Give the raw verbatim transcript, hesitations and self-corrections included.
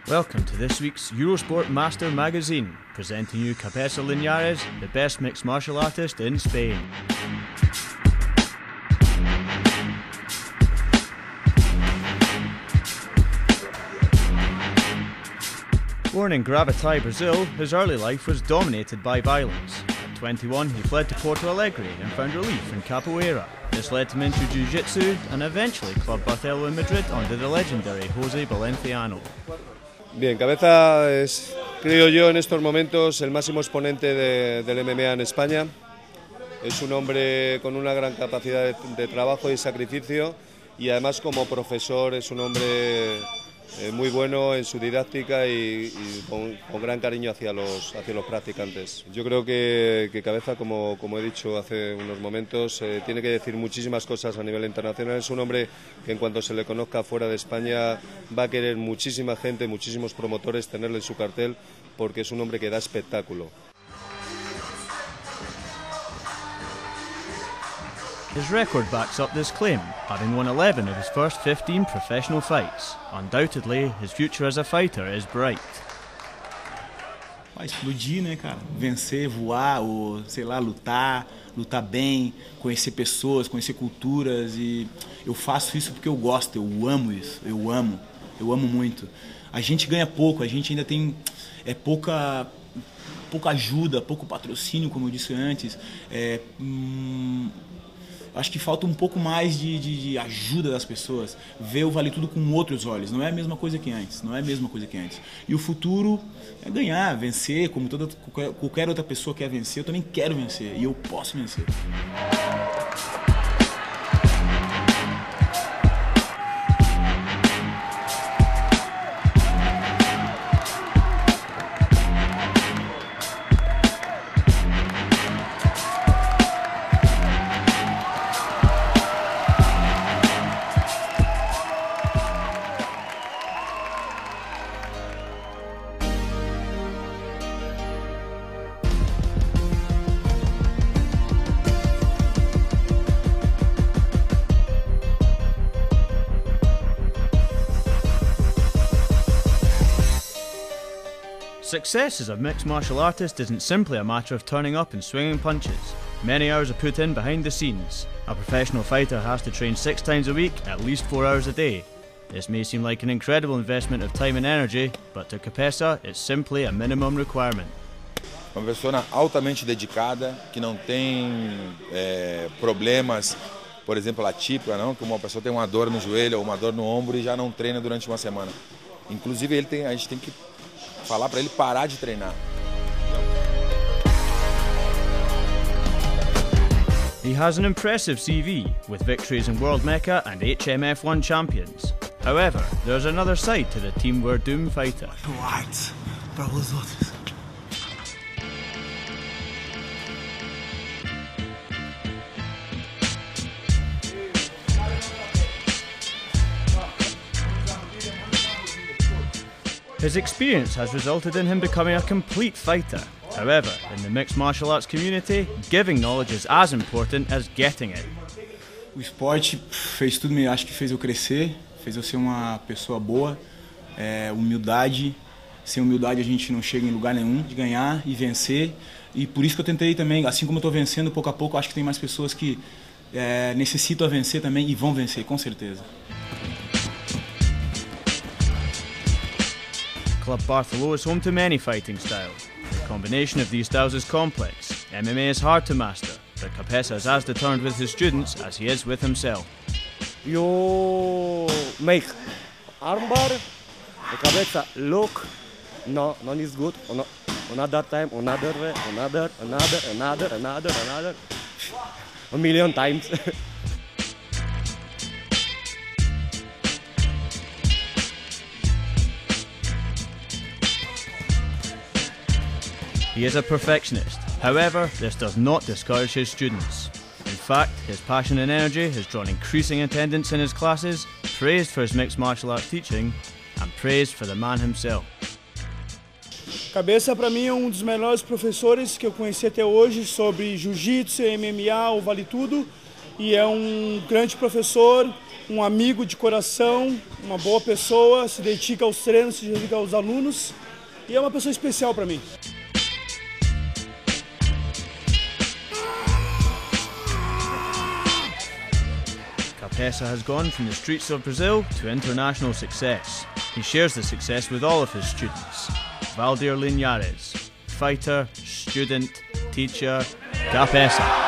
Welcome to this week's Eurosport Master Magazine, presenting you Kabeza Linhares, the best mixed martial artist in Spain. Born in Gravataí, Brazil, his early life was dominated by violence. At twenty-one, he fled to Porto Alegre and found relief in capoeira. This led him into Jiu-Jitsu and eventually Club Barthelo in Madrid under the legendary Jose Valenciano. Bien, Kabeza es, creo yo, en estos momentos el máximo exponente de, del M M A en España. Es un hombre con una gran capacidad de, de trabajo y sacrificio, y además como profesor es un hombre eh, muy bueno en su didáctica y, y con, con gran cariño hacia los, hacia los practicantes. Yo creo que, que Kabeza, como, como he dicho hace unos momentos, eh, tiene que decir muchísimas cosas a nivel internacional. Es un hombre que en cuanto se le conozca fuera de España va a querer muchísima gente, muchísimos promotores tenerle en su cartel, porque es un hombre que da espectáculo. His record backs up this claim, having won eleven of his first fifteen professional fights. Undoubtedly, his future as a fighter is bright. Vai explodir, né, cara? Vencer, voar, ou sei lá, lutar, lutar bem, conhecer pessoas, conhecer culturas, e eu faço isso porque eu gosto, eu amo isso, eu amo, eu amo muito. A gente ganha pouco, a gente ainda tem é, pouca, pouca ajuda, pouco patrocínio, como eu disse antes. É, hum, Acho que falta um pouco mais de, de, de ajuda das pessoas, ver o Vale Tudo com outros olhos. Não é a mesma coisa que antes, não é a mesma coisa que antes. E o futuro é ganhar, vencer, como toda, qualquer, qualquer outra pessoa quer vencer. Eu também quero vencer e eu posso vencer. Success as a mixed martial artist isn't simply a matter of turning up and swinging punches. Many hours are put in behind the scenes. A professional fighter has to train six times a week, at least four hours a day. This may seem like an incredible investment of time and energy, but to Kabeza, it's simply a minimum requirement. Uma pessoa altamente dedicada, que não tem é, problemas, por exemplo, atípica, não, que uma pessoa tem uma dor no joelho ou uma dor no ombro e já não treina durante uma semana. Inclusive, ele tem, a gente tem que falar para ele parar de treinar. He has an impressive C V, with victories in World Mecha and H M F one champions. However, there's another side to the Team We're Doom fighter. Para os outros. His experience has resulted in him becoming a complete fighter. However, in the mixed martial arts community, giving knowledge is as important as getting it. O esporte fez tudo, acho que fez eu crescer, fez eu ser uma pessoa boa, é, humildade. Sem humildade a gente não chega em lugar nenhum, de ganhar e vencer. E por isso que eu tentei também, assim como eu estou vencendo pouco a pouco, acho que tem mais pessoas que é, necessitam vencer também e vão vencer, com certeza. Club Barthelo is home to many fighting styles. The combination of these styles is complex. M M A is hard to master, but Kabeza is as determined with his students as he is with himself. You make armbar, the Kabeza look, no, none is good, another time, another way, another, another, another, another, another, a million times. He is a perfectionist. However, this does not discourage his students. In fact, his passion and energy has drawn increasing attendance in his classes, praised for his mixed martial arts teaching, and praised for the man himself. Kabeza, para mim, é um dos melhores professores que eu conheci até hoje sobre Jiu-Jitsu, M M A, o Vale Tudo, e é um grande professor um amigo de coração, uma boa pessoa, se dedica aos treinos, se dedica aos alunos e é uma pessoa especial para mim. Kabeza has gone from the streets of Brazil to international success. He shares the success with all of his students. Kabeza Linhares, fighter, student, teacher, Kabeza.